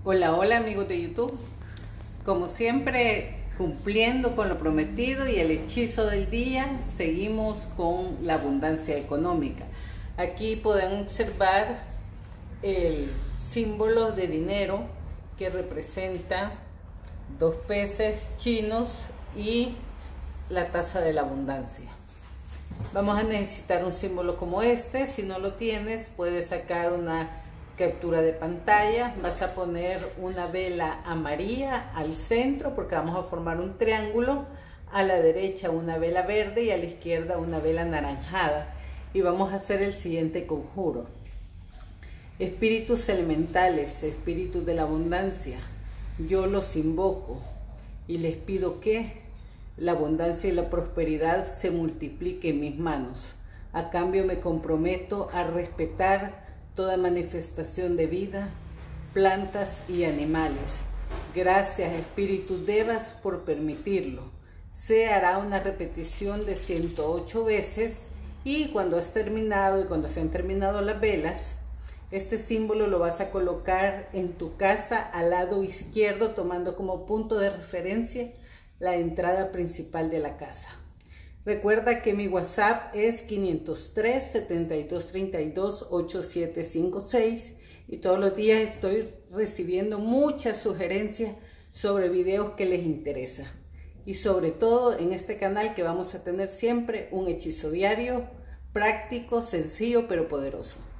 Hola, hola amigos de YouTube. Como siempre, cumpliendo con lo prometido y el hechizo del día, seguimos con la abundancia económica. Aquí pueden observar el símbolo de dinero que representa dos peces chinos y la taza de la abundancia. Vamos a necesitar un símbolo como este. Si no lo tienes, puedes sacar una captura de pantalla. Vas a poner una vela amarilla al centro porque vamos a formar un triángulo. A la derecha una vela verde y a la izquierda una vela anaranjada. Y vamos a hacer el siguiente conjuro. Espíritus elementales, espíritus de la abundancia, yo los invoco y les pido que la abundancia y la prosperidad se multipliquen en mis manos. A cambio me comprometo a respetar toda manifestación de vida, plantas y animales. Gracias, Espíritu Devas, por permitirlo. Se hará una repetición de 108 veces y cuando has terminado y cuando se han terminado las velas, este símbolo lo vas a colocar en tu casa al lado izquierdo, tomando como punto de referencia la entrada principal de la casa. Recuerda que mi WhatsApp es 503-7232-8756 y todos los días estoy recibiendo muchas sugerencias sobre videos que les interesa. Y sobre todo en este canal que vamos a tener siempre un hechizo diario, práctico, sencillo pero poderoso.